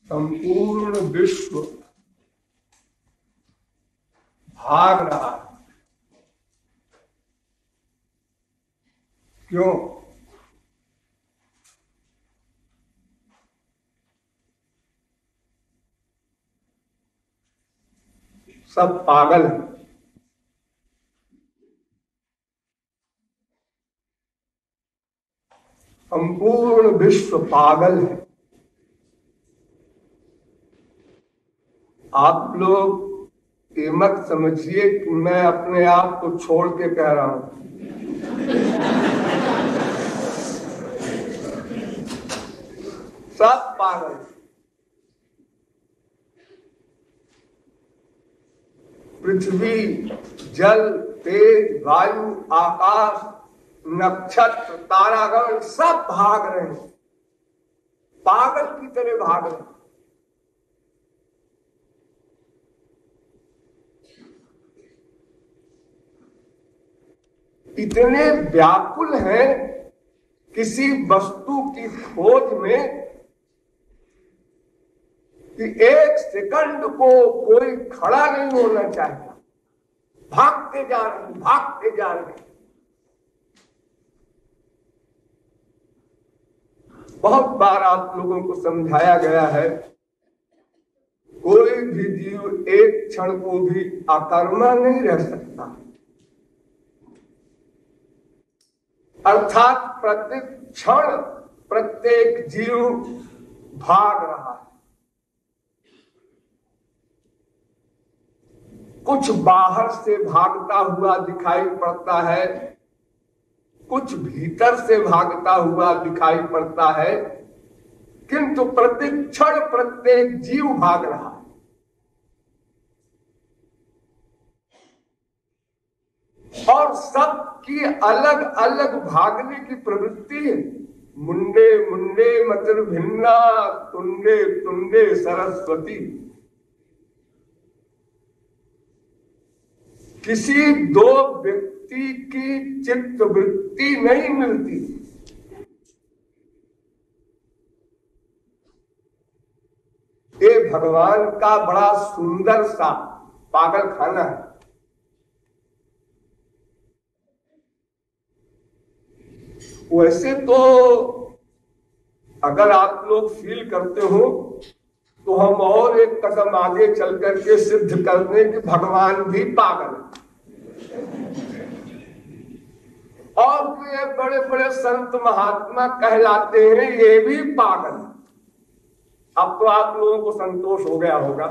संपूर्ण विश्व भाग रहा है। क्यों? सब पागल है। संपूर्ण विश्व पागल है। आप लोग ये मत समझिए कि मैं अपने आप को छोड़ के कह रहा हूं। सब पागल। पृथ्वी, जल, तेज, वायु, आकाश, नक्षत्र, तारागण सब भाग रहे हैं, पागल की तरह भाग रहे हैं। इतने व्याकुल हैं किसी वस्तु की खोज में कि एक सेकंड को कोई खड़ा नहीं होना चाहता। भागते जा रहे हैं, भागते जा रहे हैं। बहुत बार आप लोगों को समझाया गया है, कोई भी जीव एक क्षण को भी अकर्मा नहीं रह सकता। अर्थात प्रत्येक क्षण प्रत्येक जीव भाग रहा है। कुछ बाहर से भागता हुआ दिखाई पड़ता है, कुछ भीतर से भागता हुआ दिखाई पड़ता है, किंतु प्रत्येक क्षण प्रत्येक जीव भाग रहा है। और सबकी अलग अलग भागने की प्रवृत्ति है। मुंडे मुंडे मतिर भिन्ना, तुंडे तुंडे सरस्वती। किसी दो व्यक्ति की चित्त वृत्ति नहीं मिलती। ये भगवान का बड़ा सुंदर सा पागल खाना है। वैसे तो अगर आप लोग फील करते हो तो हम और एक कदम आगे चल करके सिद्ध कर दें कि भगवान भी पागल है। और ये बड़े बड़े संत महात्मा कहलाते हैं, ये भी पागल। अब तो आप लोगों को संतोष हो गया होगा।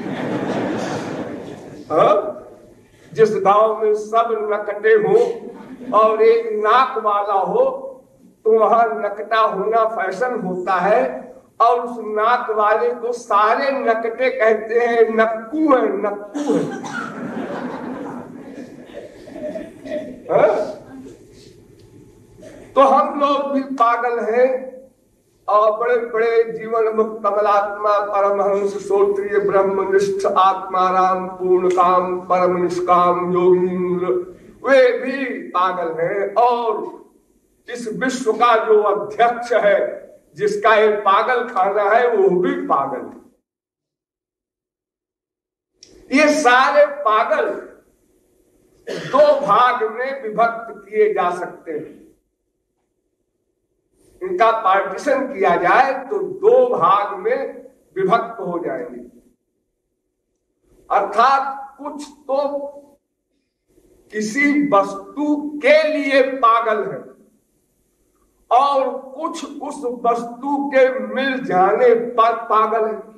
जिस गांव में सब नकटे हो और एक नाक वाला हो तो वहां नकटा होना फैशन होता है, और उस नाक वाले को सारे नकटे कहते हैं नक्कू है, नक्कू है। तो हम लोग भी पागल हैं। और बड़े बड़े जीवन मुक्त कमलात्मा परमहंस श्रोत्रिय ब्रह्मनिष्ठ आत्माराम पूर्ण काम परम निष्काम योगींद्र, वे भी पागल हैं। और इस विश्व का जो अध्यक्ष है, जिसका ये पागल खाना है, वो भी पागल है। ये सारे पागल दो भाग में विभक्त किए जा सकते हैं। इनका पार्टीशन किया जाए तो दो भाग में विभक्त हो जाएंगे। अर्थात कुछ तो किसी वस्तु के लिए पागल है और कुछ उस वस्तु के मिल जाने पर पागल है।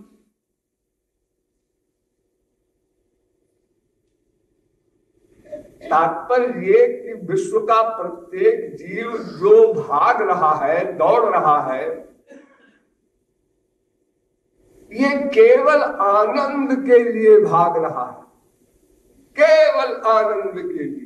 तात्पर्य ये कि विश्व का प्रत्येक जीव जो भाग रहा है, दौड़ रहा है, ये केवल आनंद के लिए भाग रहा है, केवल आनंद के लिए।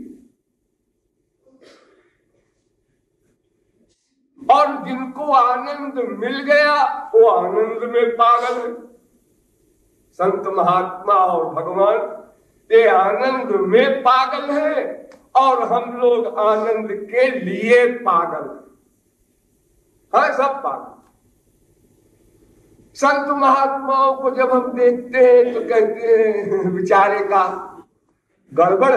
और जिनको आनंद मिल गया वो आनंद में पागल है। संत महात्मा और भगवान ये आनंद में पागल है और हम लोग आनंद के लिए पागल हैं। सब पागल। संत महात्माओं को जब हम देखते हैं तो कहते हैं बेचारे का गड़बड़,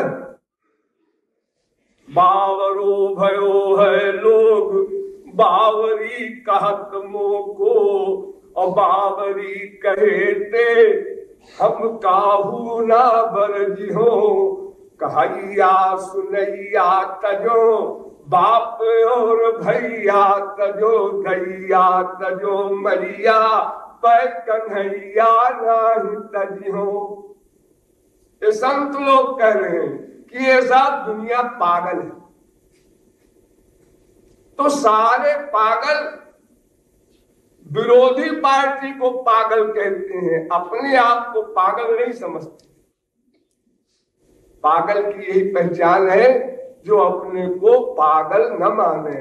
बावरो भयो है लोग बावरी कहत मोको, और बावरी कहते हम काहू ना बरजिहो, कहैया सुनैया तजो बाप और भैया तजो, गैया तजो मैया पै कन्हैया नहीं तजिहो। ये संत लोग कह रहे हैं कि ये सब दुनिया पागल है। तो सारे पागल विरोधी पार्टी को पागल कहते हैं, अपने आप को पागल नहीं समझते। पागल की यही पहचान है जो अपने को पागल न माने।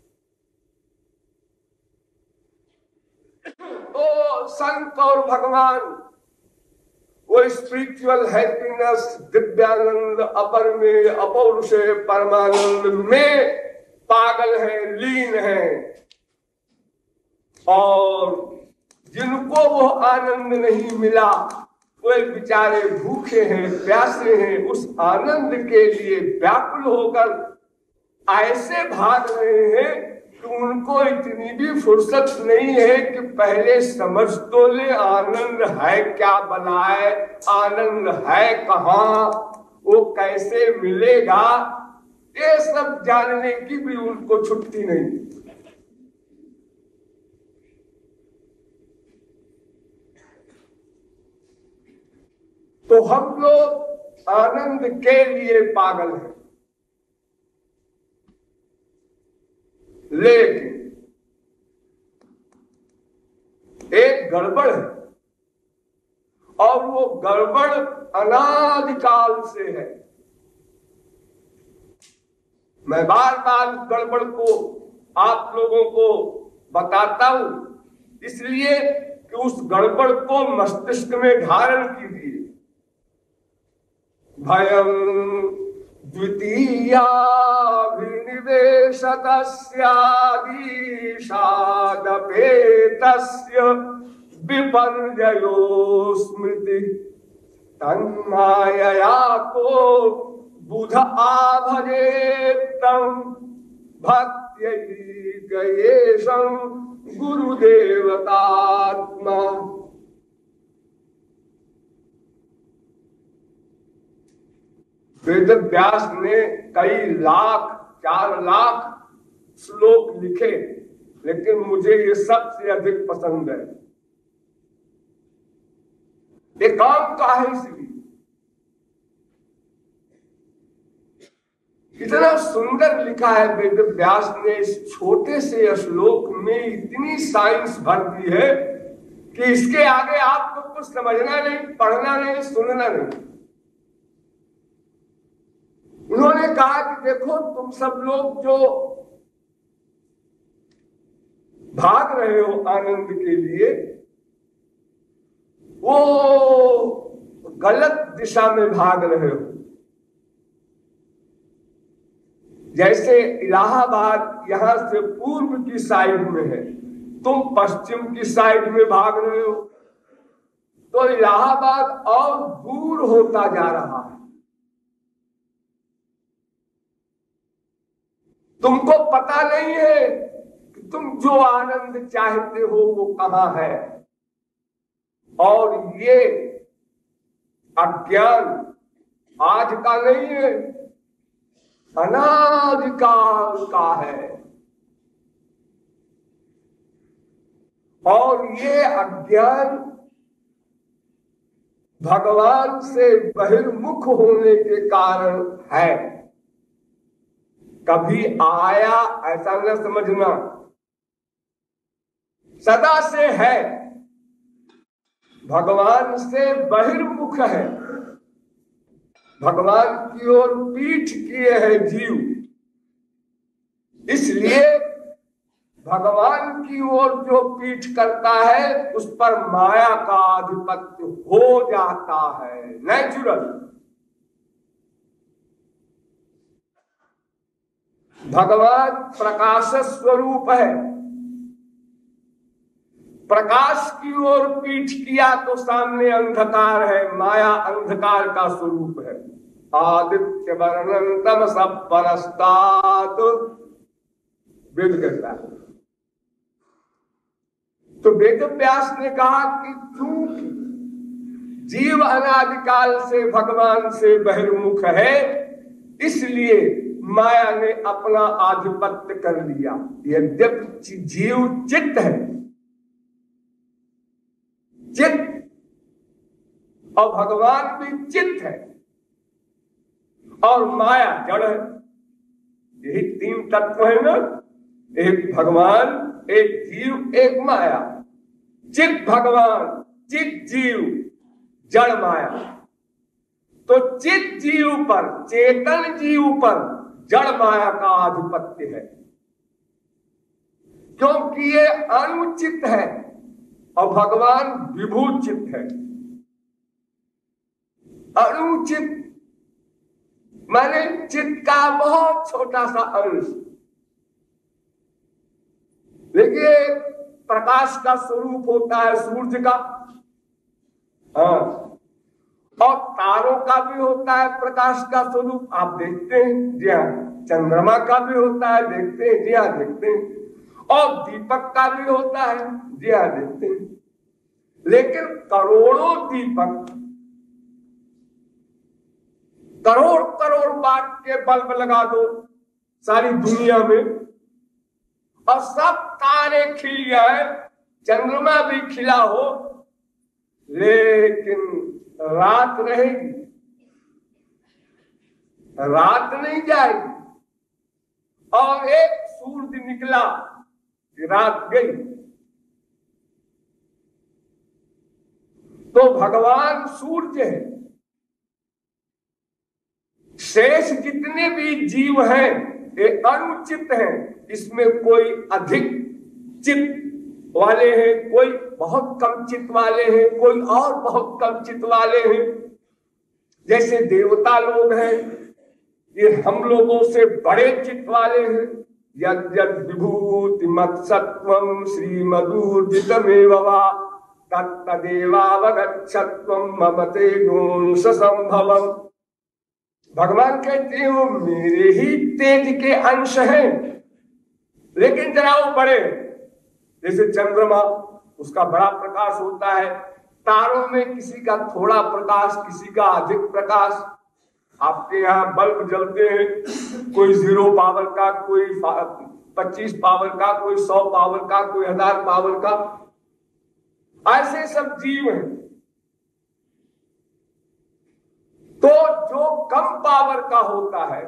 तो संत और भगवान वो स्पिरिचुअल हैप्पीनेस, दिव्यानंद, अपर में अपौरुष परमानंद में पागल है, लीन है। और जिनको वो आनंद नहीं मिला वे बेचारे भूखे हैं, प्यासे हैं, उस आनंद के लिए व्याकुल होकर ऐसे भाग रहे हैं कि उनको इतनी भी फुर्सत नहीं है कि पहले समझ तो ले आनंद है क्या बनाए, आनंद है कहाँ, वो कैसे मिलेगा, ये सब जानने की भी उनको छुट्टी नहीं। तो हम लोग आनंद के लिए पागल हैं, लेकिन एक गड़बड़ है, और वो गड़बड़ अनादिकाल से है। मैं बार बार गड़बड़ को आप लोगों को बताता हूं इसलिए कि उस गड़बड़ को मस्तिष्क में धारण कीजिए। भयं द्वितीया विनिवेशतस्यादिशादपेतस्य विपर्ययो स्मृति तन्मायया को बुध आभजेत्तं भक्त्यैकयेशं गुरुदेवतात्मा। वेद व्यास ने कई लाख, 4 लाख श्लोक लिखे, लेकिन मुझे ये सबसे अधिक पसंद है। ये काम का है, इसलिए इतना सुंदर लिखा है वेद व्यास ने। इस छोटे से श्लोक में इतनी साइंस भर दी है कि इसके आगे आपको कुछ समझना नहीं, पढ़ना नहीं, सुनना नहीं। उन्होंने कहा कि देखो तुम सब लोग जो भाग रहे हो आनंद के लिए, वो गलत दिशा में भाग रहे हो। जैसे इलाहाबाद यहां से पूर्व की साइड में है, तुम पश्चिम की साइड में भाग रहे हो, तो इलाहाबाद और दूर होता जा रहा है। तुमको पता नहीं है कि तुम जो आनंद चाहते हो वो कहाँ है। और ये अज्ञान आज का नहीं है, अनादिकाल का है। और ये अज्ञान भगवान से बहिर्मुख होने के कारण है। कभी आया ऐसा न समझना, सदा से है, भगवान से बहिर्मुख है। भगवान की ओर पीठ किए है जीव, इसलिए भगवान की ओर जो पीठ करता है उस पर माया का आधिपत्य हो जाता है, नेचुरल। भगवान प्रकाश स्वरूप है, प्रकाश की ओर पीठ किया तो सामने अंधकार है। माया अंधकार का स्वरूप है। आदित्य वर्णन तमस परस्तात्, वेद कहता है। तो वेद व्यास ने कहा कि चूंकि जीव अनादिकाल से भगवान से बहिर्मुख है, इसलिए माया ने अपना आधिपत्य कर लिया। यद्यपि जीव चित्त है, चित्त, और भगवान भी चित्त है, और माया जड़ है। यही तीन तत्व है ना, एक भगवान, एक जीव, एक माया। चित्त भगवान, चित्त जीव, जड़ माया। तो चित्त जीव पर, चेतन जीव पर जड़ माया का आधिपत्य है, क्योंकि ये अनुचित है और भगवान विभूचित है। अनुचित माने चित्त का बहुत छोटा सा अंश। देखिए, प्रकाश का स्वरूप होता है सूर्य का, हाँ, और तारों का भी होता है प्रकाश का स्वरूप, आप देखते हैं जी हाँ। चंद्रमा का भी होता है, देखते हैं जी हाँ, देखते हैं। और दीपक का भी होता है, जी हाँ, देखते हैं। लेकिन करोड़ों दीपक, करोड़ करोड़ वाट के बल्ब लगा दो सारी दुनिया में, और सब तारे खिल जाए, चंद्रमा भी खिला हो, लेकिन रात रहेगी, रात नहीं जाएगी। और एक सूर्य निकला, रात गई। तो भगवान सूर्य है। शेष जितने भी जीव हैं ये अनुचित हैं। इसमें कोई अधिक चित्त वाले हैं, कोई बहुत कम चित्त वाले हैं, कोई और बहुत कम चित्त वाले हैं। जैसे देवता लोग हैं, ये हम लोगों से बड़े चित्त वाले हैं। यद् यद् विभूति मत्सत्वं श्रीमदूर्जितमेव वा तत्तदेवावगच्छत्वं मम ते गुंस संभवम्। भगवान कहते हैं वो मेरे ही तेज के अंश हैं, लेकिन जरा वो बड़े। जैसे चंद्रमा, उसका बड़ा प्रकाश होता है। तारों में किसी का थोड़ा प्रकाश, किसी का अधिक प्रकाश। आपके यहाँ बल्ब जलते हैं, कोई 0 पावर का, कोई 25 पावर का, कोई 100 पावर का, कोई 1000 पावर का। ऐसे सब जीव हैं। तो जो कम पावर का होता है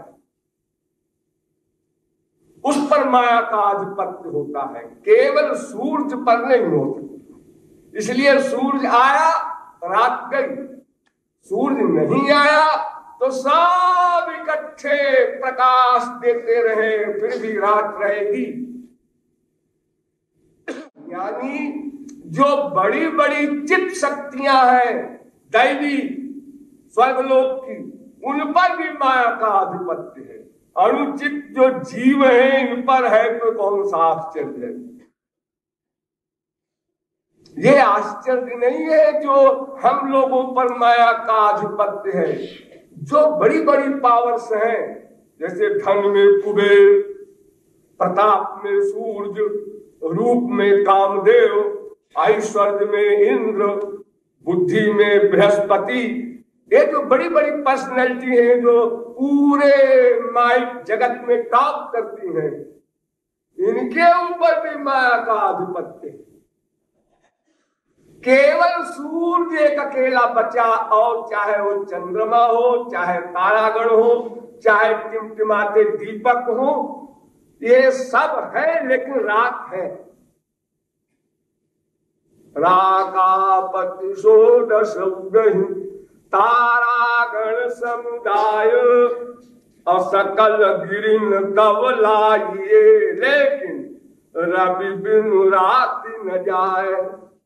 उस पर माया का आधिपत्य होता है, केवल सूर्य पर नहीं होता। इसलिए सूर्य आया, रात गई। सूर्य नहीं आया तो सब इकट्ठे प्रकाश देते रहे, फिर भी रात रहेगी। यानी जो बड़ी बड़ी चित्त शक्तियां हैं दैवी स्वर्गलोक की, उन पर भी माया का आधिपत्य है। अनुचित जो जीव है इन पर है तो कौन सा आश्चर्य है। ये आश्चर्य नहीं है जो हम लोगों पर माया का आधिपत्य है। जो बड़ी बड़ी पावर्स हैं, जैसे धन में कुबेर, प्रताप में सूर्य, रूप में कामदेव, ऐश्वर्य में इंद्र, बुद्धि में बृहस्पति, ये जो बड़ी बड़ी पर्सनैलिटी है जो पूरे माइक जगत में टॉप करती हैं, इनके ऊपर भी माया का आधिपत्य है। केवल सूर्य एक अकेला बचा, और चाहे वो चंद्रमा हो, चाहे तारागण हो, चाहे टिमटिमाते दीपक हो, ये सब है, लेकिन रात है। राकापति षोडश तारागण समुदाय और सकल गिरिन तब लाइए, लेकिन रवि बिनु रात न जाए।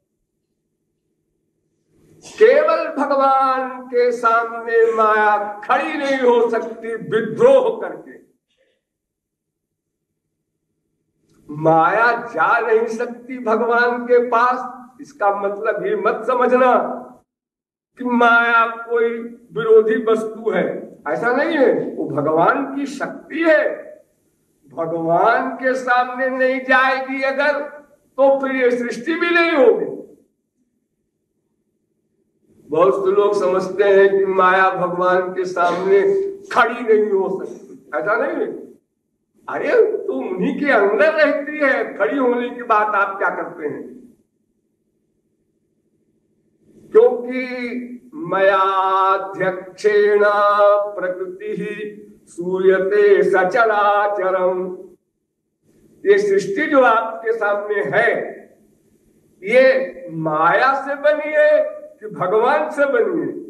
केवल भगवान के सामने माया खड़ी नहीं हो सकती विद्रोह करके। माया जा नहीं सकती भगवान के पास। इसका मतलब ये मत समझना कि माया कोई विरोधी वस्तु है, ऐसा नहीं है। वो भगवान की शक्ति है। भगवान के सामने नहीं जाएगी अगर, तो फिर ये सृष्टि भी नहीं होगी। बहुत से लोग समझते हैं कि माया भगवान के सामने खड़ी नहीं हो सकती, ऐसा नहीं है। अरे तो उन्हीं के अंदर रहती है, खड़ी होने की बात आप क्या करते हैं? क्योंकि मयाध्यक्षेण प्रकृति सूयते सचराचरम। ये सृष्टि जो आपके सामने है, ये माया से बनी है कि भगवान से बनी है?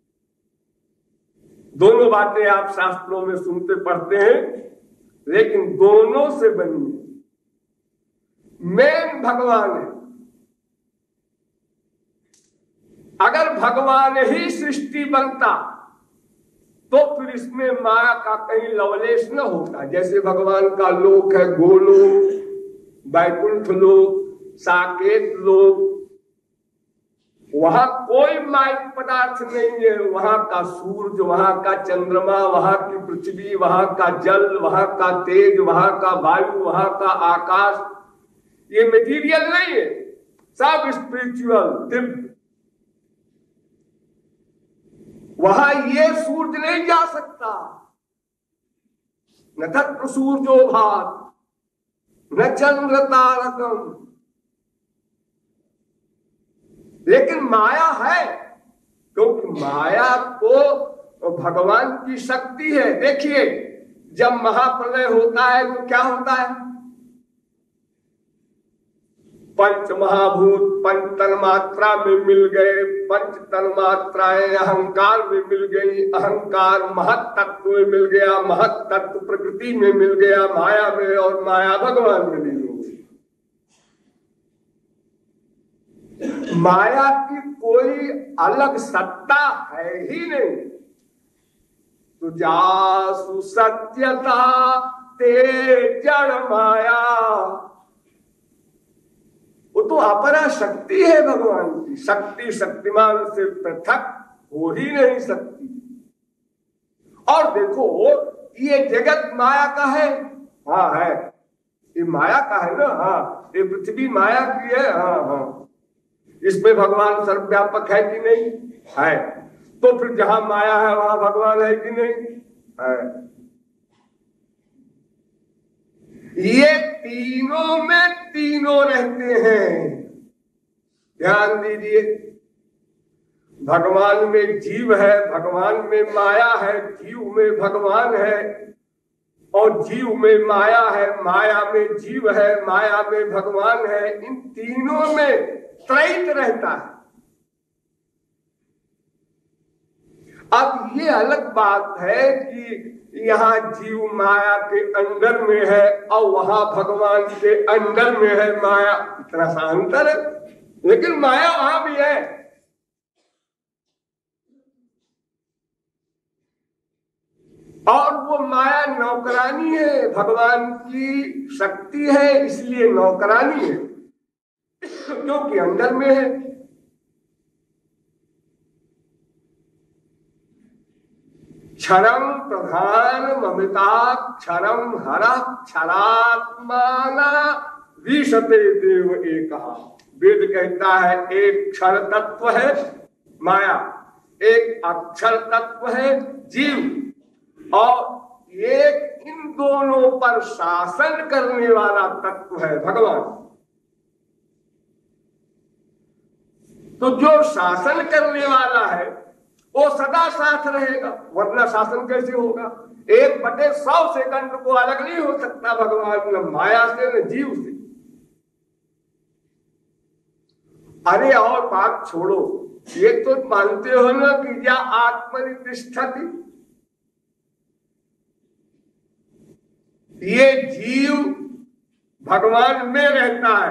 दोनों बातें आप शास्त्रों में सुनते पढ़ते हैं, लेकिन दोनों से बनी है। मेन भगवान है। अगर भगवान ही सृष्टि बनता तो फिर इसमें माया का कहीं लवलेश न होता। जैसे भगवान का लोक है गोलोक, वैकुंठ लोक, साकेत लोक, वहां कोई माइक पदार्थ नहीं है। वहां का सूरज, वहां का चंद्रमा, वहां की पृथ्वी, वहां का जल, वहां का तेज, वहां का वायु, वहां का आकाश, ये मटेरियल नहीं है, सब स्पिरिचुअल, दिव्य। वहां ये सूरज नहीं जा सकता, न तत्र सूर्यो भात न चंद्र तारकम। लेकिन माया है, क्योंकि माया तो भगवान की शक्ति है। देखिए, जब महाप्रलय होता है तो क्या होता है? पंच महाभूत पंच तन्मात्रा में मिल गए, पंच तन्मात्राएं अहंकार में मिल गई, अहंकार महत तत्व में मिल गया, महत तत्व प्रकृति में मिल गया, माया में, और माया भगवान में मिल गई। माया की कोई अलग सत्ता है ही नहीं। तो जासु सत्यता ते जड़ माया, वो तो अपरा शक्ति है भगवान की। शक्ति शक्तिमान से पृथक हो ही नहीं सकती। और देखो, ये जगत माया का है, हाँ है, ये माया का है ना, हाँ, ये पृथ्वी माया की है, हाँ हाँ। इसमें भगवान सर्वव्यापक है कि नहीं? है। तो फिर जहां माया है वहां भगवान है कि नहीं? है। ये तीनों में तीनों रहते हैं। ध्यान दीजिए, भगवान में जीव है, भगवान में माया है, जीव में भगवान है, और जीव में माया है, माया में जीव है, माया में भगवान है। इन तीनों में त्रैत रहता है। अब ये अलग बात है कि यहाँ जीव माया के अंदर में है और वहां भगवान के अंदर में है माया, इतना सा अंतर है, लेकिन माया वहां भी है। और वो माया नौकरानी है, भगवान की शक्ति है, इसलिए नौकरानी है, क्योंकि अंदर में है। क्षरम प्रधान ममिताक्षरम हरः क्षरात्माना विशते देव एकः। वेद कहता है एक क्षर तत्व है माया, एक अक्षर तत्व है जीव, और एक इन दोनों पर शासन करने वाला तत्व है भगवान। तो जो शासन करने वाला है वो सदा साथ रहेगा, वरना शासन कैसे होगा? 1/100 सेकंड को अलग नहीं हो सकता भगवान, न माया से न जीव से। अरे और बात छोड़ो, ये तो मानते हो ना कि या आत्मनिष्ठति, ये जीव भगवान में रहता है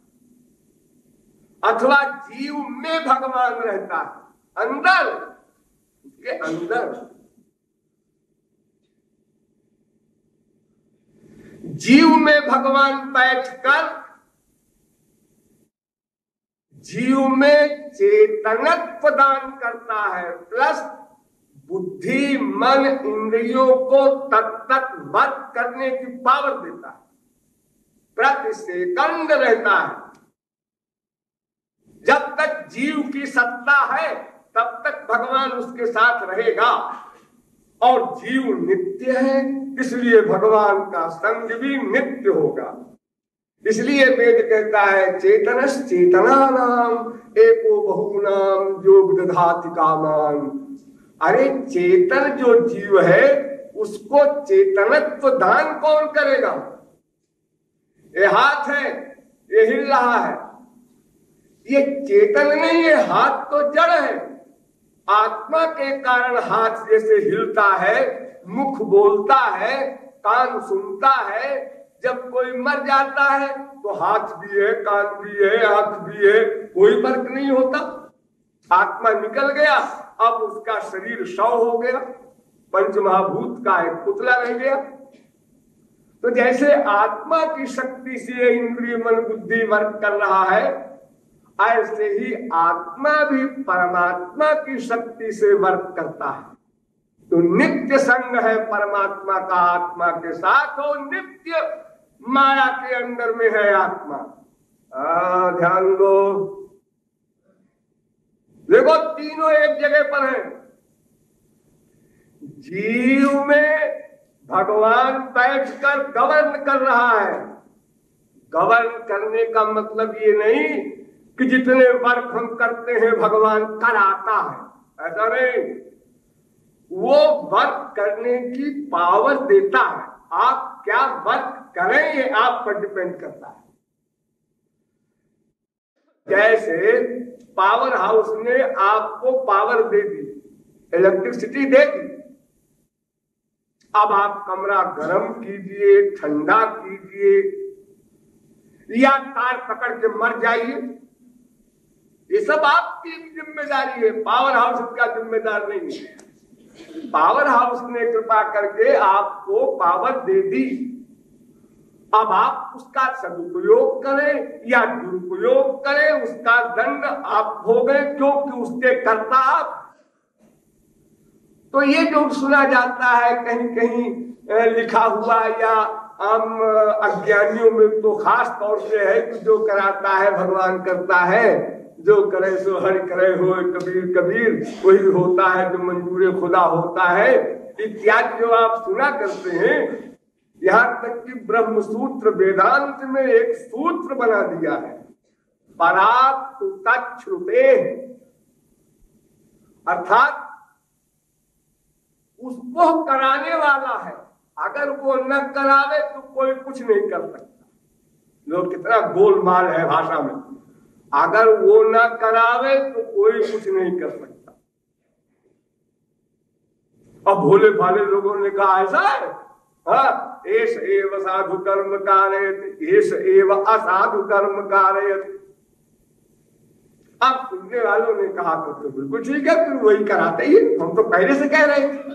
अथवा जीव में भगवान रहता है, अंदर, उसके अंदर। जीव में भगवान बैठकर जीव में चेतनत्व दान करता है, प्लस बुद्धि मन इंद्रियों को तत्त वर्क करने की पावर देता है, प्रति सेकंड रहता है। जब तक जीव की सत्ता है तब तक भगवान उसके साथ रहेगा, और जीव नित्य है इसलिए भगवान का संग भी नित्य होगा। इसलिए वेद कहता है चेतनस् चेतनानाम एको बहुनाम जो विदधाति कामान। अरे चेतन जो जीव है उसको चेतनत्व दान कौन करेगा? ये हाथ है, ये हिल रहा है, ये चेतन नहीं है, हाथ तो जड़ है। आत्मा के कारण हाथ जैसे हिलता है, मुख बोलता है, कान सुनता है। जब कोई मर जाता है तो हाथ भी है, कान भी है, आंख भी है, कोई फर्क नहीं होता। आत्मा निकल गया, अब उसका शरीर शव हो गया, पंचमहाभूत का एक पुतला रह गया। तो जैसे आत्मा की शक्ति से इंद्रिय मन बुद्धि वर्क कर रहा है, ऐसे ही आत्मा भी परमात्मा की शक्ति से वर्क करता है। तो नित्य संग है परमात्मा का आत्मा के साथ, और नित्य माया के अंदर में है आत्मा। ध्यान दो, देखो तीनों एक जगह पर है। जीव में भगवान बैठकर गवर्न कर रहा है। गवर्न करने का मतलब ये नहीं कि जितने वर्क हम करते हैं भगवान कराता है, ऐसा नहीं। वो वर्क करने की पावर देता है। आप क्या वर्क करें ये आप पर डिपेंड करता है। जैसे पावर हाउस ने आपको पावर दे दी, इलेक्ट्रिसिटी दे दी। अब आप कमरा गर्म कीजिए, ठंडा कीजिए, या तार पकड़ के मर जाइए, ये सब आपकी जिम्मेदारी है। पावर हाउस इसका जिम्मेदार नहीं है। पावर हाउस ने कृपा करके आपको पावर दे दी। अब आप उसका सदुपयोग करें या दुरुपयोग करें, उसका दंड आप भोगें, क्योंकि उसके कर्ता आप। तो ये जो सुना जाता है कहीं कहीं लिखा हुआ, या आम अज्ञानियों में तो खास तौर से है कि जो कराता है भगवान करता है, जो करे सो हरि करे हो कबीर कबीर, वही होता है जो मंजूर खुदा होता है, इत्यादि जो आप सुना करते हैं। यहाँ तक कि ब्रह्म सूत्र वेदांत में एक सूत्र बना दिया है, परात तच्छ्रुते, अर्थात उसको कराने वाला है, अगर वो न करावे तो कोई कुछ नहीं कर सकता। लोग कितना गोलमाल है भाषा में, अगर वो न करावे तो कोई कुछ नहीं कर सकता। अब भोले भाले लोगों ने कहा ऐसा है, हाँ, एष एव साधु कर्म कारयत, एष एव असाधु कर्म कारयत। अब सुनने वालों ने कहा तो बिल्कुल ठीक है, फिर वही कराते ही, हम तो पहले से कह रहे थे।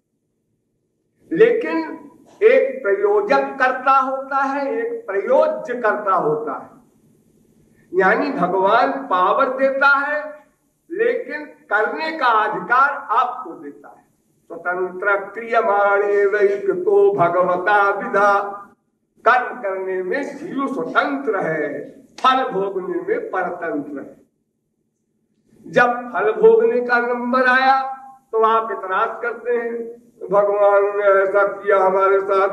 लेकिन एक प्रयोजक करता होता है, एक प्रयोज्य करता होता है। यानी भगवान पावर देता है, लेकिन करने का अधिकार आपको देता है। स्वतंत्र क्रियमाणे वैकृतो भगवता विधा, कर्म करने में जीव स्वतंत्र है, फल भोगने में परतंत्र है। जब फल भोगने का नंबर आया तो आप इतराज करते हैं, भगवान ने ऐसा किया हमारे साथ।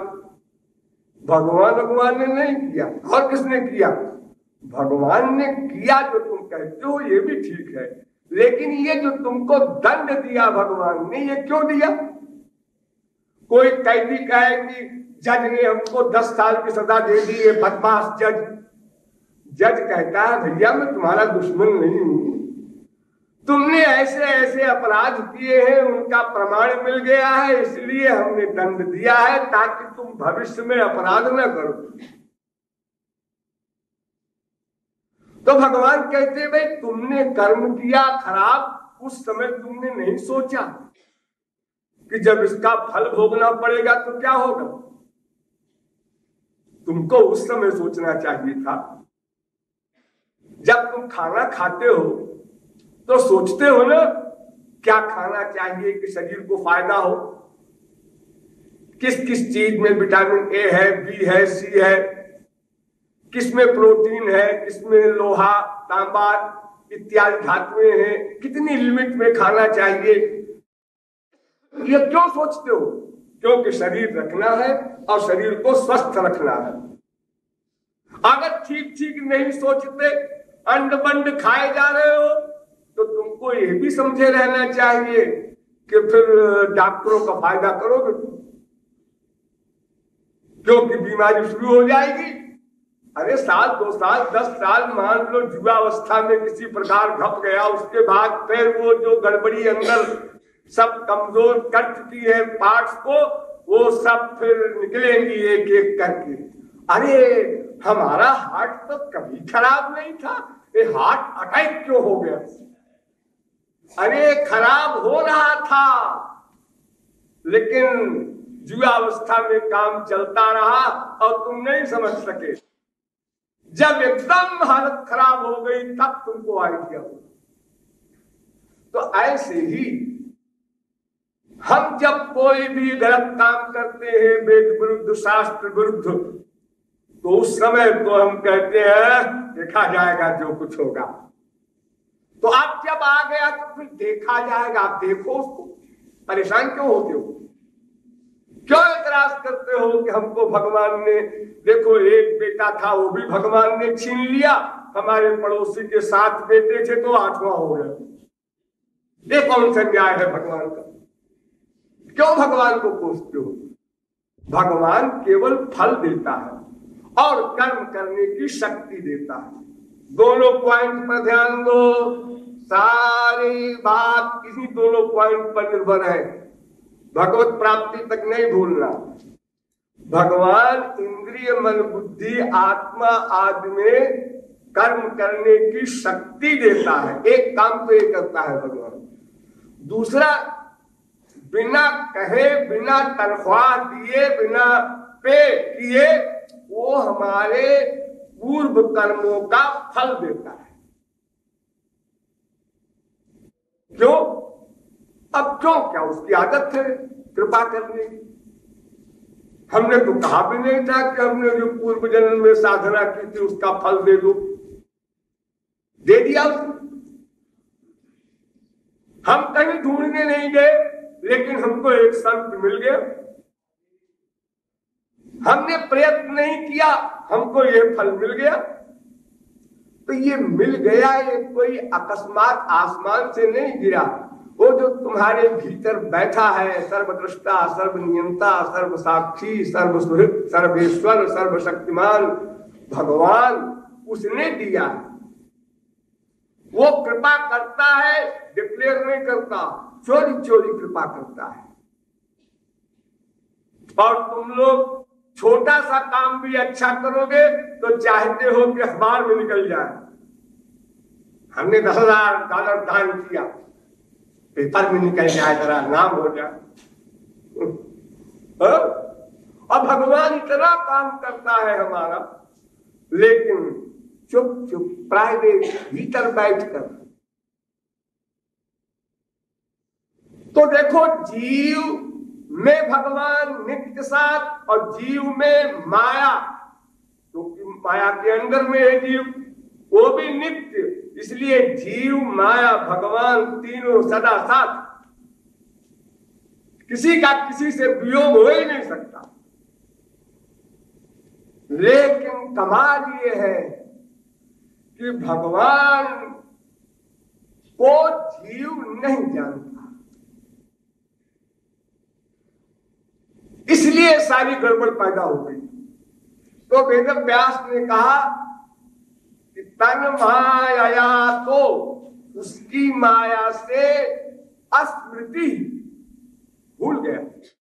भगवान ने नहीं किया, और किसने किया? भगवान ने किया। जो तुम कहते हो ये भी ठीक है, लेकिन ये जो तुमको दंड दिया भगवान ने, ये क्यों दिया? कोई कैदी कहे कि जज ने हमको 10 साल की सजा दे दी, ये बदमाश जज। जज कहता है भैया मैं तुम्हारा दुश्मन नहीं हूं, तुमने ऐसे ऐसे अपराध किए हैं, उनका प्रमाण मिल गया है, इसलिए हमने दंड दिया है ताकि तुम भविष्य में अपराध न करो। तो भगवान कहते हैं भाई तुमने कर्म किया खराब, उस समय तुमने नहीं सोचा कि जब इसका फल भोगना पड़ेगा तो क्या होगा। तुमको उस समय सोचना चाहिए था। जब तुम खाना खाते हो तो सोचते हो ना क्या खाना चाहिए कि शरीर को फायदा हो, किस किस चीज में विटामिन ए है, बी है, सी है, किसमें प्रोटीन है, किसमें लोहा, तांबा इत्यादि धातुएं हैं, कितनी लिमिट में खाना चाहिए। ये क्यों सोचते हो? क्योंकि शरीर रखना है और शरीर को स्वस्थ रखना है। अगर ठीक ठीक नहीं सोचते, अंड बंड खाए जा रहे हो, तो तुमको ये भी समझे रहना चाहिए कि फिर डॉक्टरों का फायदा करोगे, क्योंकि बीमारी शुरू हो जाएगी। अरे साल 2 साल 10 साल मान लो युवावस्था में किसी प्रकार घप गया, उसके बाद फिर वो जो गड़बड़ी अंदर सब कमजोर कर चुकी है पार्ट्स को, वो सब फिर निकलेंगी एक एक करके। अरे हमारा हार्ट तो कभी खराब नहीं था, ये हार्ट अटैक क्यों हो गया? अरे खराब हो रहा था, लेकिन युवावस्था में काम चलता रहा और तुम नहीं समझ सके। जब एकदम हालत खराब हो गई तब तुमको आइडिया हो। तो ऐसे ही हम जब कोई भी गलत काम करते हैं, वेद विरुद्ध, शास्त्र विरुद्ध, तो उस समय तो हम कहते हैं देखा जाएगा जो कुछ होगा। तो आप जब आ गया तो फिर देखा जाएगा, आप देखो उसको, परेशान क्यों होते हो? क्यों एतराज करते हो कि हमको भगवान ने, देखो एक बेटा था वो भी भगवान ने छीन लिया, हमारे पड़ोसी के 7 बेटे थे तो 8वां हो गया। ये कौन सा न्याय है भगवान का? क्यों भगवान को कोसते हो? भगवान केवल फल देता है और कर्म करने की शक्ति देता है। दोनों पॉइंट पर ध्यान दो, सारी बात इसी दोनों पॉइंट पर निर्भर है। भगवत प्राप्ति तक नहीं भूलना। भगवान इंद्रिय, मन, बुद्धि, आत्मा आदि में कर्म करने की शक्ति देता है। एक काम तो ये करता है भगवान। दूसरा, बिना कहे, बिना तनख्वाह दिए, बिना पे किए वो हमारे पूर्व कर्मों का फल देता है। क्यों? अब क्यों? क्या उसकी आदत है कृपा करने की? हमने तो कहा भी नहीं था कि हमने जो पूर्व जन्म में साधना की थी उसका फल दे दो, दे दिया उसने। हम कहीं ढूंढने नहीं गए, लेकिन हमको एक संत मिल गया। हमने प्रयत्न नहीं किया, हमको ये फल मिल गया। तो ये मिल गया, ये कोई अकस्मात आसमान से नहीं गिरा। वो जो तुम्हारे भीतर बैठा है, सर्वद्रष्टा, सर्वनियंता, सर्वसाक्षी, सर्वसुहृद, सर्वेश्वर, सर्वशक्तिमान भगवान, उसने दिया। वो कृपा करता है, डिक्लेयर नहीं करता, चोरी चोरी कृपा करता है। और तुम लोग छोटा सा काम भी अच्छा करोगे तो चाहते हो कि अखबार में निकल जाए। हमने $10,000 दान किया, पेपर में निकल जाए, जरा नाम हो जाए। अब भगवान इतना काम करता है हमारा, लेकिन चुप चुप प्राइवेट भीतर बैठकर। तो देखो, जीव में भगवान नित्य साथ और जीव में माया, क्योंकि माया के अंदर में है जीव, वो भी नित्य। इसलिए जीव, माया, भगवान तीनों सदा साथ। किसी का किसी से वियोग हो ही नहीं सकता। लेकिन कमाल ये है कि भगवान को जीव नहीं जानता, इसलिए सारी गड़बड़ पैदा हो गई। तो वेद व्यास ने कहा कि तन माया तो उसकी माया से अस्मृति, भूल गया।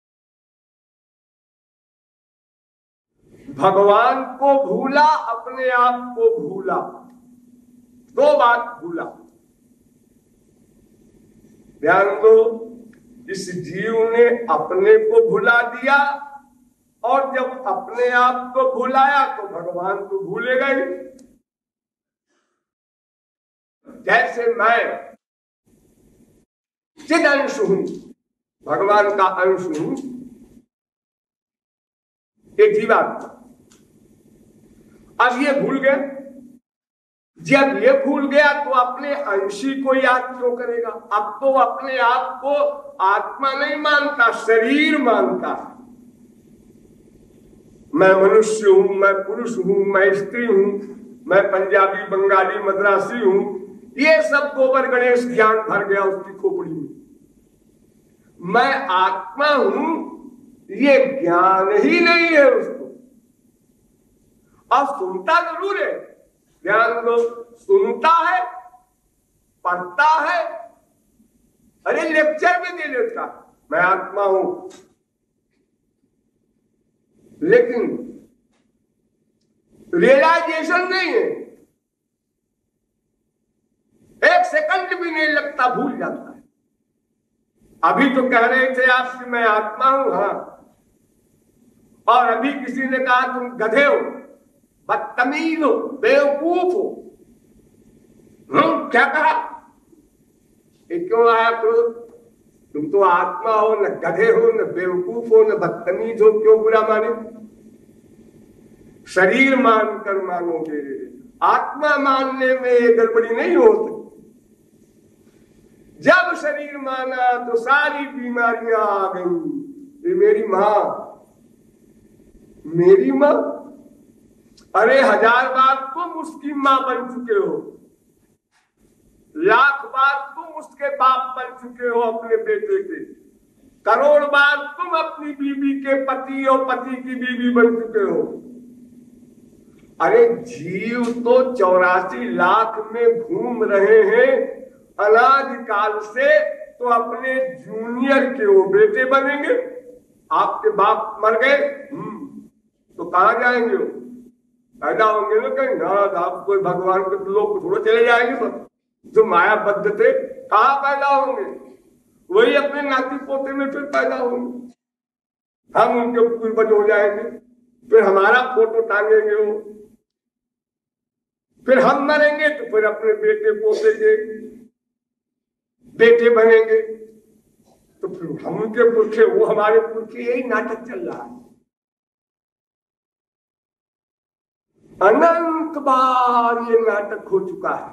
भगवान को भूला, अपने आप को भूला, दो बात भूला। ध्यान दो, इस जीव ने अपने को भुला दिया और जब अपने आप को भुलाया तो भगवान को भूलेगा ही। जैसे मैं चिद अंश हूं, भगवान का अंश हूं, ये जीवात्मा। अब ये भूल गए, जब ये भूल गया तो अपने अंशी को याद क्यों करेगा? अब तो अपने आप को आत्मा नहीं मानता, शरीर मानता। मैं मनुष्य हूं, मैं पुरुष हूं, मैं स्त्री हूं, मैं पंजाबी, बंगाली, मद्रासी हूं, ये सब गोबर गणेश ज्ञान भर गया उसकी खोपड़ी में। मैं आत्मा हूं ये ज्ञान ही नहीं है उसको। और सुनता जरूर है, ज्ञान को सुनता है, पढ़ता है, अरे लेक्चर भी दे देता मैं आत्मा हूं, लेकिन रियलाइजेशन नहीं है। एक सेकंड भी नहीं लगता, भूल जाता है। अभी तो कह रहे थे आप कि मैं आत्मा हूं, हाँ, और अभी किसी ने कहा तुम गधे हो, बदतमीज हो, बेवकूफ हो। क्या कहा? ये क्यों आया क्रोध? तुम तो आत्मा हो, न गधे हो, न बेवकूफ हो, न बदतमीज हो, क्यों बुरा माने? शरीर मानकर मानोगे, आत्मा मानने में गड़बड़ी नहीं हो सकती। जब शरीर माना तो सारी बीमारियां आ गई। ये मेरी मां, मेरी मां, अरे 1000 बार तुम उसकी मां बन चुके हो, लाख बार तुम उसके बाप बन चुके हो अपने बेटे के, करोड़ बार तुम अपनी बीवी के पति और पति की बीवी बन चुके हो। अरे जीव तो 84 लाख में घूम रहे हैं अनादिकाल से, तो अपने जूनियर के वो बेटे बनेंगे। आपके बाप मर गए तो कहां जाएंगे? वो पैदा होंगे ना कहीं, ना आप कोई भगवान के लोग थोड़ा चले जाएंगे। सब जो मायाबद्ध थे कहां पैदा होंगे? वही अपने नाती पोते में फिर पैदा होंगे। हम उनके पूर्वज हो जाएंगे, फिर हमारा फोटो टांगेंगे वो, फिर हम मरेंगे तो फिर अपने बेटे पोते के बेटे बनेंगे, तो फिर हम उनके पुरखे, वो हमारे पुरखे। यही नाटक चल रहा है। अनंत बार ये नाटक हो चुका है।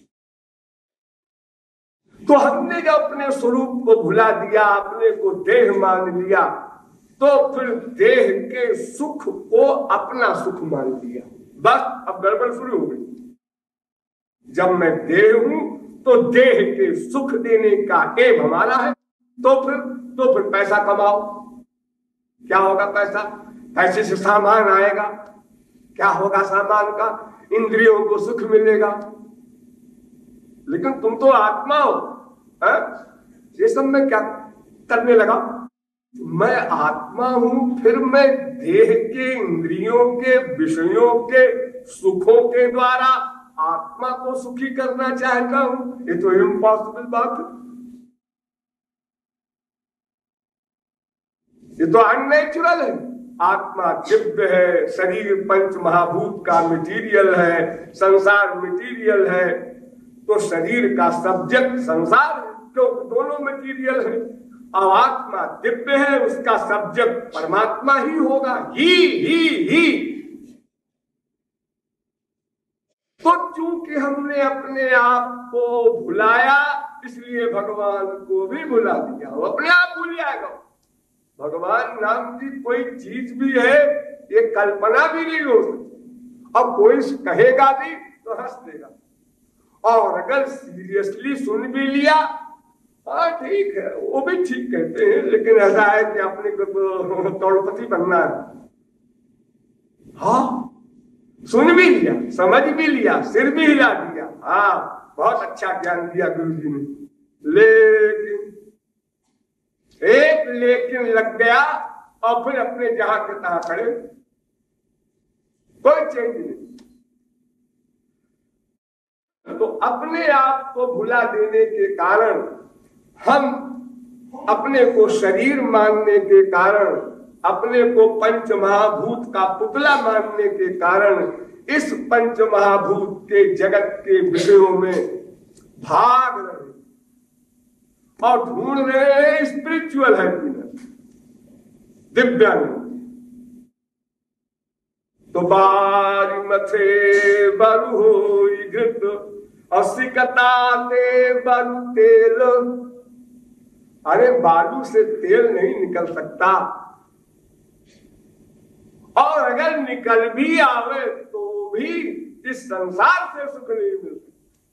तो हमने जब अपने स्वरूप को भुला दिया, अपने को देह मान लिया, तो फिर देह के सुख को अपना सुख मान लिया। बस अब गड़बड़ शुरू हो गई। जब मैं देह हूं तो देह के सुख देने का एम हमारा है, तो फिर पैसा कमाओ। क्या होगा पैसा? पैसे से सामान आएगा। क्या होगा सामान का? इंद्रियों को सुख मिलेगा। लेकिन तुम तो आत्मा हो, है? ये सब मैं क्या करने लगा? मैं आत्मा हूं, फिर मैं देह के, इंद्रियों के, विषयों के सुखों के द्वारा आत्मा को सुखी करना चाहता हूं। ये तो इम्पॉसिबल बात है, ये तो अननेचुरल है। आत्मा दिव्य है, शरीर पंच महाभूत का मटेरियल है, संसार मटेरियल है, तो शरीर का सब्जेक्ट संसार है, क्योंकि दोनों मटेरियल है। और आत्मा दिव्य है, उसका सब्जेक्ट परमात्मा ही होगा। ही तो चूंकि हमने अपने आप को भुलाया, इसलिए भगवान को भी भुला दिया। वो अपने आप भूल जाएगा। भगवान नाम की कोई चीज भी है, ये कल्पना भी नहीं हो सकती। अब कोई कहेगा भी तो हंस देगा, और अगर सीरियसली सुन भी लिया, हाँ ठीक है, वो भी ठीक कहते हैं, लेकिन ऐसा है कि अपने को करोड़पति बनना है। हाँ, सुन भी लिया, समझ भी लिया, सिर भी हिला दिया, हाँ बहुत अच्छा ज्ञान दिया गुरु जी ने, लेकिन एक लेकिन लग गया और फिर अपने जहां के तहां खड़े, कोई चेंज नहीं। तो अपने आप को भुला देने के कारण, हम अपने को शरीर मानने के कारण अपने को पंच महाभूत का पुतला मानने के कारण इस पंच महाभूत के जगत के विषयों में भाग रहे और ढूंढ रहे हैं स्पिरिचुअल हैप्पीनेस, दिव्यानंद। तो बारी मथे बरु होई घृत और सिकता ते बरु तेल। अरे बालू से तेल नहीं निकल सकता, और अगर निकल भी आवे तो भी इस संसार से सुख नहीं मिल सकता।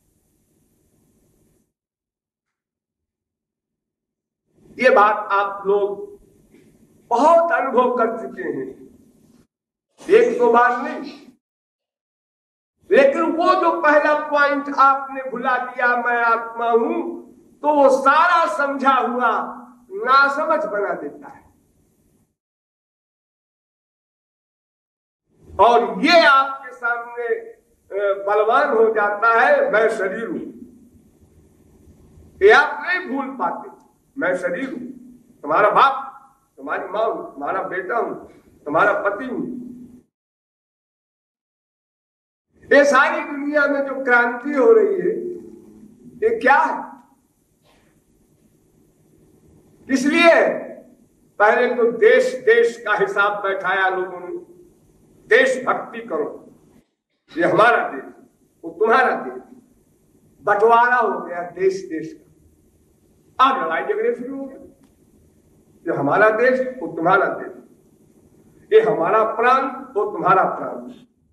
ये बात आप लोग बहुत अनुभव कर चुके हैं, एक दो बार नहीं। लेकिन वो जो पहला पॉइंट आपने भुला दिया, मैं आत्मा हूं, तो वो सारा समझा हुआ नासमझ बना देता है। और ये आपके सामने बलवान हो जाता है, मैं शरीर हूं। ये आप नहीं भूल पाते, मैं शरीर हूं, तुम्हारा बाप, तुम्हारी मां हूं, तुम्हारा बेटा हूं, तुम्हारा पति हूं। ये सारी दुनिया में जो क्रांति हो रही है, ये क्या है? इसलिए पहले तो देश देश का हिसाब बैठाया लोगों ने, देशभक्ति करो, ये हमारा देश, वो तुम्हारा देश। बंटवारा हो गया देश देश का, अब लड़ाई झगड़े शुरू हो गए। ये हमारा देश, वो तुम्हारा देश, ये हमारा प्राण, वो तुम्हारा प्राण।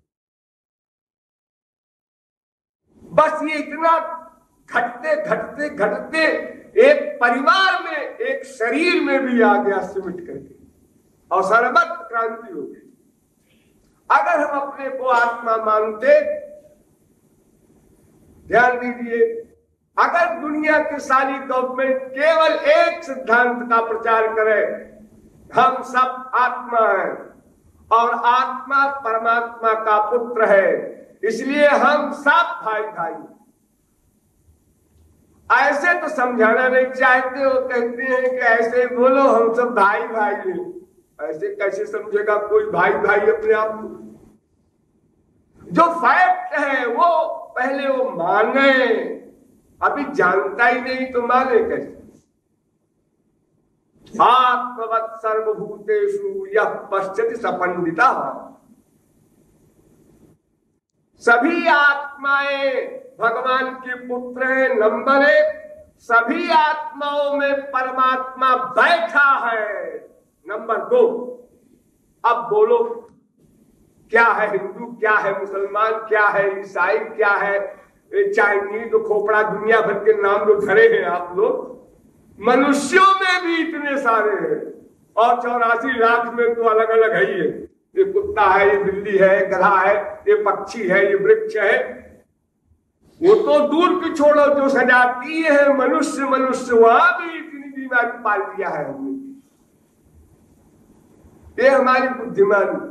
बस ये इतना घटते घटते घटते एक परिवार में, एक शरीर में भी आ गया सिमट करके, और सर्वत्र क्रांति हो गई। अगर हम अपने को आत्मा मानते, ध्यान दीजिए, अगर दुनिया की सारी गवर्नमेंट केवल एक सिद्धांत का प्रचार करे, हम सब आत्मा हैं और आत्मा परमात्मा का पुत्र है, इसलिए हम सब भाई भाई। ऐसे तो समझाना नहीं चाहते, वो कहते हैं कि ऐसे बोलो, हम सब भाई भाई हैं। ऐसे कैसे समझेगा कोई भाई भाई अपने आप को? जो फैक्ट है वो पहले वो माने, अभी जानता ही नहीं तो माने कैसे? आत्मवत् सर्वभूतेषु यः पश्यति स पंडितः। सभी आत्माएं भगवान के पुत्र हैं, नंबर एक। सभी आत्माओं में परमात्मा बैठा है, नंबर दो। अब बोलो, क्या है हिंदू, क्या है मुसलमान, क्या है ईसाई, क्या है चाइनीज, खोपड़ा, दुनिया भर के नाम जो धरे हैं आप लोग। मनुष्यों में भी इतने सारे हैं, और 84 लाख में तो अलग अलग है ही है। ये कुत्ता है, ये बिल्ली है, गधा है, ये पक्षी है, ये वृक्ष है। वो तो दूर की छोड़ो, जो सजाती है मनुष्य, मनुष्य वहां भी इतनी बीमारी पाल लिया है हमने। ये हमारी बुद्धिमानी।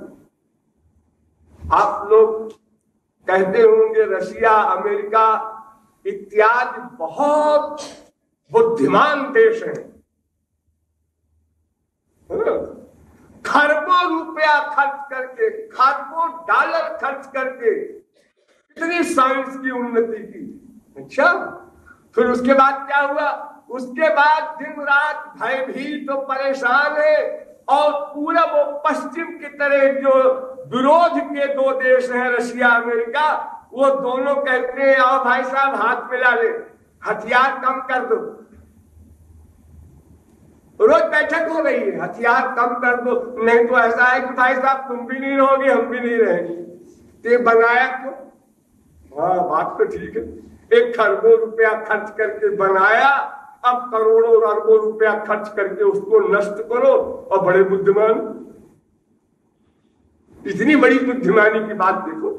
आप लोग कहते होंगे रशिया, अमेरिका इत्यादि बहुत बुद्धिमान देश हैं, खरबों रुपया खर्च करके, खरबों डॉलर खर्च करके इतनी साइंस की उन्नति की। अच्छा, फिर उसके बाद क्या हुआ? उसके बाद दिन रात भयभीत तो परेशान है, और पूरब और पश्चिम की तरह जो विरोध के दो देश हैं, रशिया अमेरिका, वो दोनों कहते हैं आओ भाई साहब हाथ मिला ले, हथियार कम कर दो। रोज बैठक हो रही है, हथियार कम कर दो, नहीं तो ऐसा है कि भाई साहब तुम भी नहीं रहोगे, हम भी नहीं रहेंगे। तो ये बनाया क्यों? हाँ, बात तो ठीक है, 1 खरबों रुपया खर्च करके बनाया, अब करोड़ों और अरबों रुपया खर्च करके उसको नष्ट करो, और बड़े बुद्धिमान। इतनी बड़ी बुद्धिमानी की बात देखो।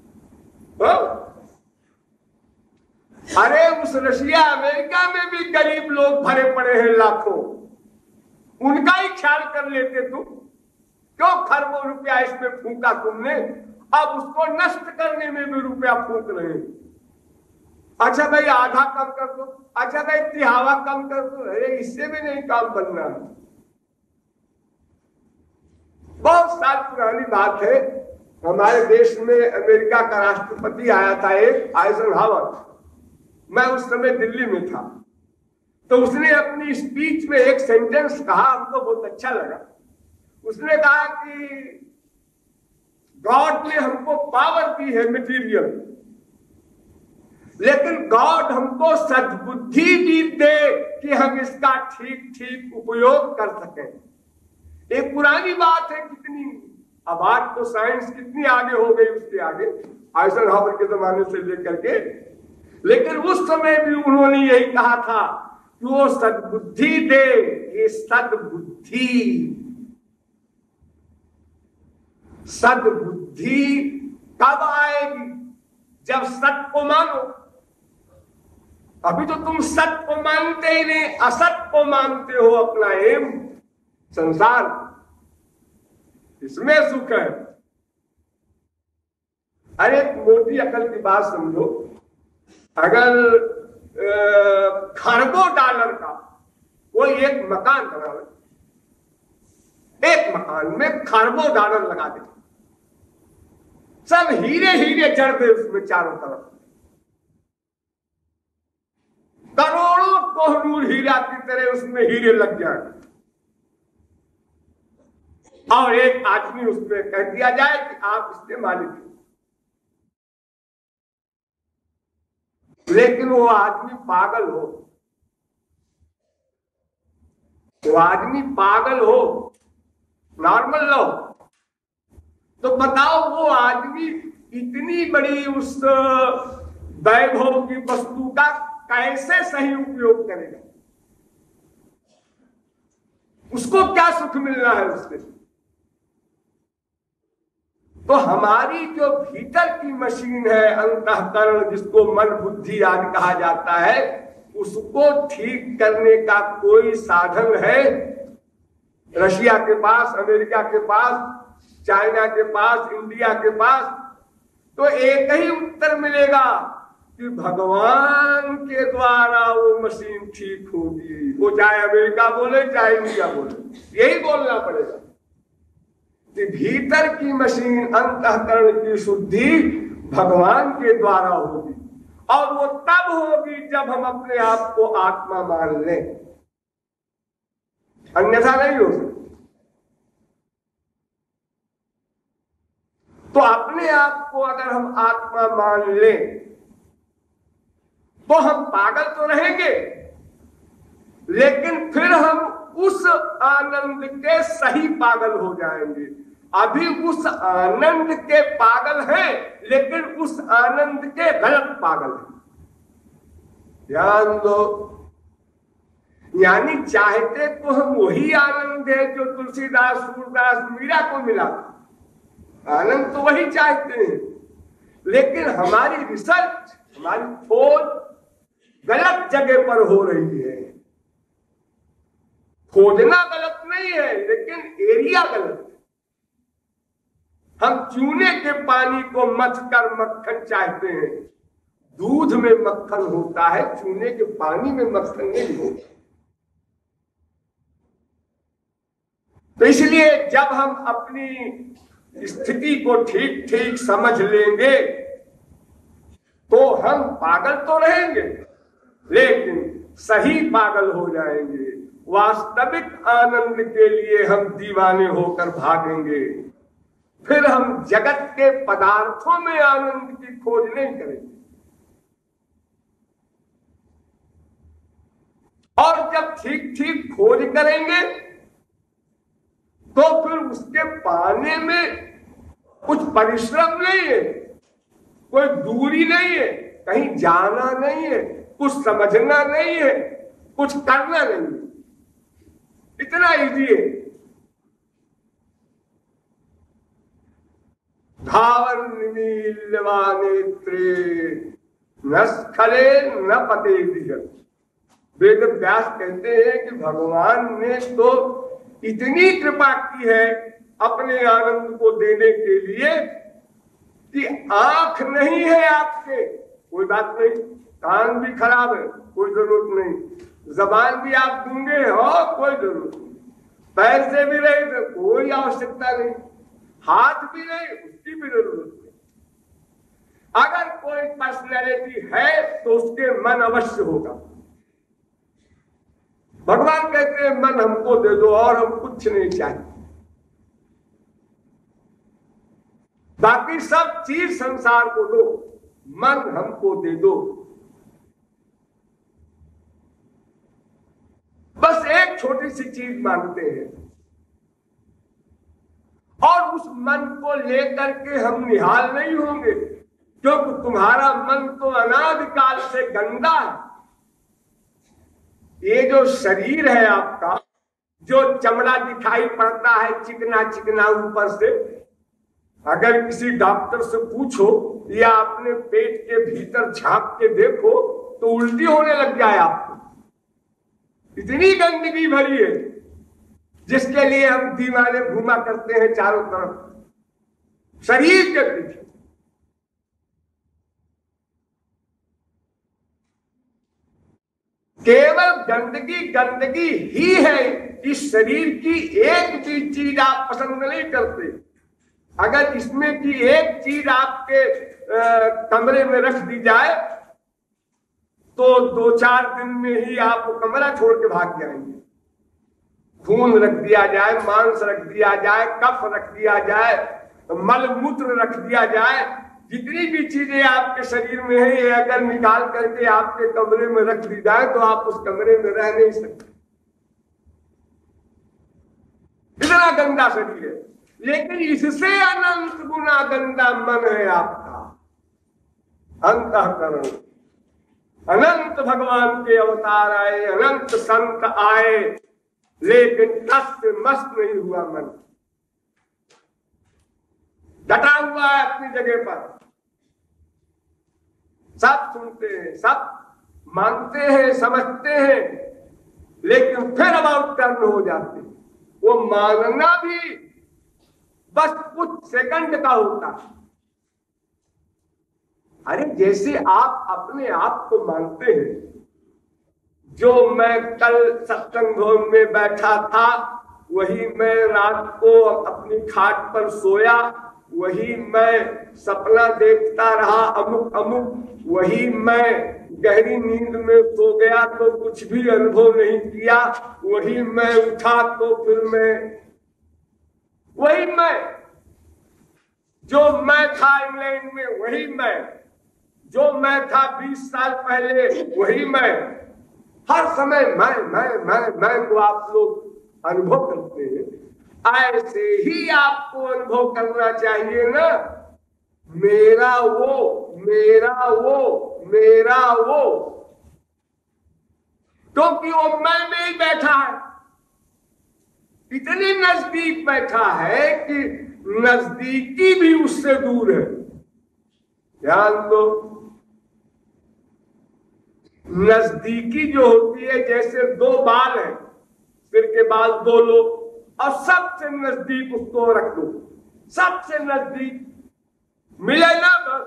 अरे उस रशिया अमेरिका में भी गरीब लोग भरे पड़े हैं लाखों, उनका ही ख्याल कर लेते तुम। क्यों खरबों रुपया इसमें फूंका तुमने? अब उसको नष्ट करने में भी रुपया फूंक रहे हैं। अच्छा भाई आधा कम कर दो, अच्छा भाई तिहावा कम कर दो। अरे इससे भी नहीं काम बनना है। बहुत साल पुरानी बात है, हमारे देश में अमेरिका का राष्ट्रपति आया था एक आइजनहावर। मैं उस समय दिल्ली में था, तो उसने अपनी स्पीच में एक सेंटेंस कहा, हमको बहुत अच्छा लगा। उसने कहा कि गॉड ने हमको पावर दी है मटेरियल, लेकिन गॉड हमको सद्बुद्धि भी दे कि हम इसका ठीक ठीक उपयोग कर सकें। एक पुरानी बात है कितनी, अब आज तो साइंस कितनी आगे हो गई उसके आगे, आइजनहावर के जमाने से लेकर के, लेकिन उस समय भी उन्होंने यही कहा था कि वो सद्बुद्धि दे। ये सद्बुद्धि, सद्बुद्धि कब आएगी? जब सत्य को मानो। अभी तो तुम सत्य को मानते ही नहीं, असत को मानते हो अपना एम, संसार, इसमें सुख है। अरे एक मोटी अकल की बात समझो, अगर खरबों डॉलर का कोई एक मकान बनावे, एक मकान में खरबों डॉलर लगा दे, सब हीरे हीरे जड़ दे उसमें चारों तरफ, करोड़ों कोहनूर हीरा की तरह उसमें हीरे लग जाए, और एक आदमी उसमें कह दिया जाए कि आप इसके मालिक हैं, लेकिन वो आदमी पागल हो, वो आदमी पागल हो, नॉर्मल लो, तो बताओ वो आदमी इतनी बड़ी उस वैभव की वस्तु का कैसे सही उपयोग करेगा? उसको क्या सुख मिलना है उससे? तो हमारी जो भीतर की मशीन है, अंतःकरण, जिसको मन बुद्धि आदि कहा जाता है, उसको ठीक करने का कोई साधन है रशिया के पास, अमेरिका के पास, चाइना के पास, इंडिया के पास? तो एक ही उत्तर मिलेगा कि भगवान के द्वारा वो मशीन ठीक होगी। वो चाहे अमेरिका बोले चाहे इंडिया बोले, यही बोलना पड़ेगा कि भीतर की मशीन, अंतःकरण की शुद्धि भगवान के द्वारा होगी, और वो तब होगी जब हम अपने आप को आत्मा मान लें, अन्यथा नहीं हो सकती। तो अपने आप को अगर हम आत्मा मान लें तो हम पागल तो रहेंगे, लेकिन फिर हम उस आनंद के सही पागल हो जाएंगे। अभी उस आनंद के पागल हैं, लेकिन उस आनंद के गलत पागल हैं। ध्यान दो, यानी चाहते तो हम वही आनंद है जो तुलसीदास, सूरदास, मीरा को मिला था, आनंद तो वही चाहते हैं, लेकिन हमारी रिसर्च, हमारी खोज गलत जगह पर हो रही है। खोजना गलत नहीं है, लेकिन एरिया गलत है। हम चूने के पानी को मथ कर मक्खन चाहते हैं, दूध में मक्खन होता है, चूने के पानी में मक्खन नहीं होता। तो इसलिए जब हम अपनी स्थिति को ठीक ठीक समझ लेंगे तो हम पागल तो रहेंगे, लेकिन सही पागल हो जाएंगे। वास्तविक आनंद के लिए हम दीवाने होकर भागेंगे। फिर हम जगत के पदार्थों में आनंद की खोज नहीं करेंगे। और जब ठीक ठीक खोज करेंगे तो फिर उसके पाने में कुछ परिश्रम नहीं है, कोई दूरी नहीं है, कहीं जाना नहीं है, कुछ समझना नहीं है, कुछ करना नहीं है, इतना इजी है। धावर नेत्रे न स्खले न पते दिह। वेद व्यास कहते हैं कि भगवान ने तो इतनी कृपा की है अपने आनंद को देने के लिए कि आंख नहीं है आपके, कोई बात नहीं, कान भी खराब है, कोई जरूरत नहीं, जबान भी आप गूंगे हो, कोई जरूरत नहीं, पैसे भी रहे तो कोई आवश्यकता नहीं, हाथ भी नहीं उसकी भी जरूरत नहीं। अगर कोई पर्सनैलिटी है तो उसके मन अवश्य होगा। भगवान कहते हैं मन हमको दे दो और हम कुछ नहीं चाहिए, बाकी सब चीज संसार को दो, मन हमको दे दो। बस एक छोटी सी चीज मांगते हैं और उस मन को लेकर के हम निहाल नहीं होंगे, क्योंकि तुम्हारा मन तो अनादिकाल से गंदा है। ये जो शरीर है आपका, जो चमड़ा दिखाई पड़ता है चिकना चिकना ऊपर से, अगर किसी डॉक्टर से पूछो या अपने पेट के भीतर झांक के देखो तो उल्टी होने लग जाए आपको। इतनी गंदगी भरी है जिसके लिए हम दीवाने घूमा करते हैं चारों तरफ शरीर के पीछे। केवल गंदगी गंदगी ही है। इस शरीर की एक भी चीज आप पसंद नहीं करते। अगर इसमें की एक चीज आपके कमरे में रख दी जाए तो 2-4 दिन में ही आप कमरा छोड़ के भाग जाएंगे। खून रख दिया जाए, मांस रख दिया जाए, कफ रख दिया जाए, मल मूत्र रख दिया जाए, जितनी भी चीजें आपके शरीर में है ये अगर निकाल करके आपके कमरे में रख दी जाए तो आप उस कमरे में रह नहीं सकते। इतना गंदा शरीर है, लेकिन इससे अनंत गुना गंदा मन है आपका अंतःकरण। अनंत भगवान के अवतार आए, अनंत संत आए, लेकिन तस्त मस्त नहीं हुआ मन, डटा हुआ है अपनी जगह पर। सब सुनते हैं, सब मानते हैं, समझते हैं, लेकिन फिर अबाउट टर्न हो जाते हैं। वो मानना भी बस कुछ सेकंड का होता है। अरे जैसे आप अपने आप को मानते हैं, जो मैं कल सत्संग भवन में बैठा था वही मैं रात को अपनी खाट पर सोया, वही मैं सपना देखता रहा अमुक अमुक, वही मैं गहरी नींद में सो गया तो कुछ भी अनुभव नहीं किया, वही मैं उठा तो फिर मैं वही मैं, जो मैं था इंग्लैंड में वही मैं, जो मैं था 20 साल पहले वही मैं। हर समय मैं को आप लोग अनुभव करते हैं। ऐसे ही आपको अनुभव करना चाहिए ना, मेरा वो मेरा वो मेरा वो, क्योंकि वो मैं में ही बैठा है, इतनी नजदीक बैठा है कि नजदीकी भी उससे दूर है। ध्यान दो, नजदीकी जो होती है जैसे 2 बाल है, सिर के बाल 2 लो और सबसे नजदीक उसको रख दो, सबसे नजदीक मिले ना बस,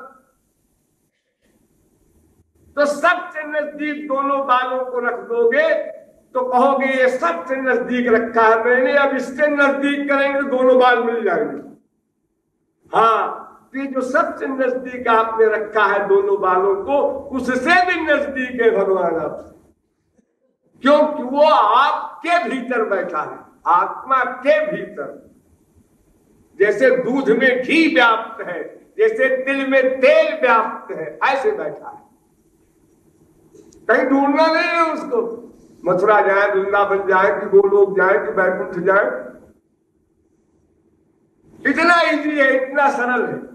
तो सबसे नजदीक दोनों बालों को रख दोगे तो कहोगे ये सबसे नजदीक रखा है मैंने, अब इससे नजदीक करेंगे दोनों बाल मिल जाएंगे। हाँ, ये जो सबसे नजदीक आपने रखा है दोनों बालों को, उससे भी नजदीक है भगवान आपसे, क्योंकि वो आपके भीतर बैठा है, आत्मा के भीतर। जैसे दूध में घी व्याप्त है, जैसे तिल में तेल व्याप्त है, ऐसे बैठा है, कहीं ढूंढना नहीं है उसको। मथुरा जाए, वृंदावन जाए, कि गोलोक जाए, कि बैकुंठ जाए, इतना इजी है, इतना सरल है।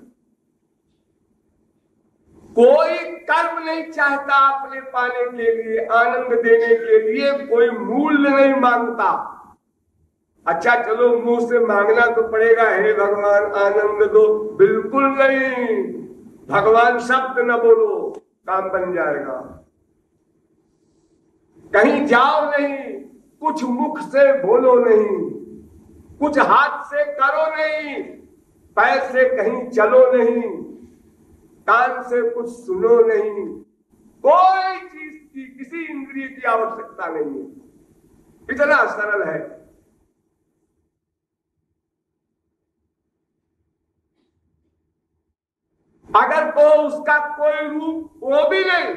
कोई कर्म नहीं चाहता अपने पाने के लिए, आनंद देने के लिए कोई मूल्य नहीं मांगता। अच्छा चलो मुंह से मांगना तो पड़ेगा, हे भगवान आनंद दो, बिल्कुल नहीं, भगवान शब्द न बोलो काम बन जाएगा। कहीं जाओ नहीं, कुछ मुख से बोलो नहीं, कुछ हाथ से करो नहीं, पैर से कहीं चलो नहीं, कान से कुछ सुनो नहीं, कोई चीज की किसी इंद्रिय की आवश्यकता नहीं है, इतना सरल है। उसका कोई रूप वो भी नहीं,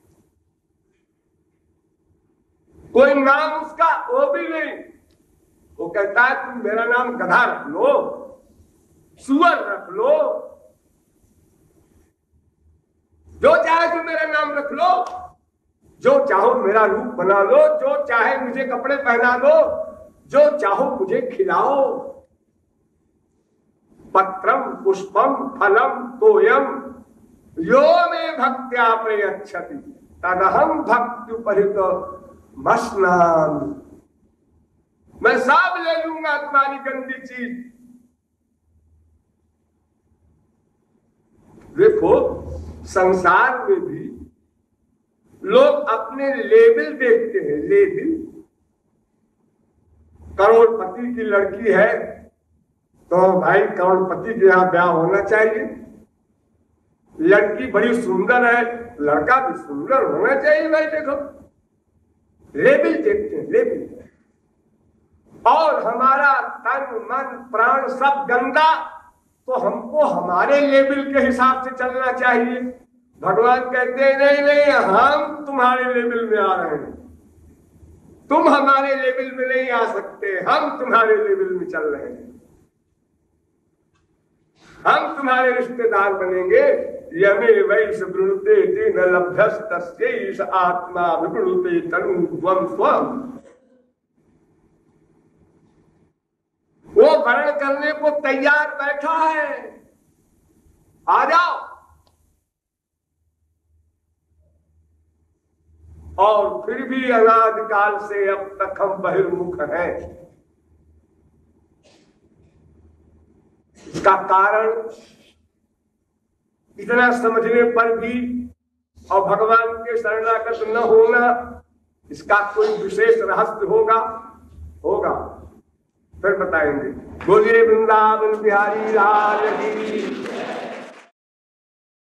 कोई नाम उसका वो भी नहीं। वो कहता है तुम मेरा नाम गधा रख लो, सुअर रख लो, जो चाहे तुम मेरा नाम रख लो, जो चाहो मेरा रूप बना लो, जो चाहे मुझे कपड़े पहना लो, जो चाहो मुझे खिलाओ। पत्रम पुष्पम फलम तोयम यो में भक्त्या प्रयच्छति तदहम भक्त्युपहित मस्नाम। मैं सब ले लूंगा तुम्हारी गंदी चीज। देखो संसार में भी लोग अपने लेवल देखते हैं, लेवल। करोड़पति की लड़की है तो भाई करोड़पति के यहाँ ब्याह होना चाहिए। लड़की बड़ी सुंदर है, लड़का भी सुंदर होना चाहिए। भाई देखो लेवल देखते हैं, लेवल। और हमारा तन मन प्राण सब गंदा, तो हमको हमारे लेवल के हिसाब से चलना चाहिए। भगवान कहते हैं नहीं नहीं, हम तुम्हारे लेवल में आ रहे हैं, तुम हमारे लेवल में नहीं आ सकते, हम तुम्हारे लेवल में चल रहे हैं, हम तुम्हारे रिश्तेदार बनेंगे। यमे वैस वृणुते तेन लभ्यस्तस्यैष आत्मा विवृणुते तनुध्वं स्वम्। वो वर्ण करने को तैयार बैठा है, आ जाओ। और फिर भी अनादिकाल से अब तक हम बहिर्मुख हैं। इसका कारण इतना समझने पर भी और भगवान के शरणागत न होना, इसका कोई विशेष रहस्य होगा, होगा फिर बताएंगे। बोलिए वृंदावन बिहारी लाल की।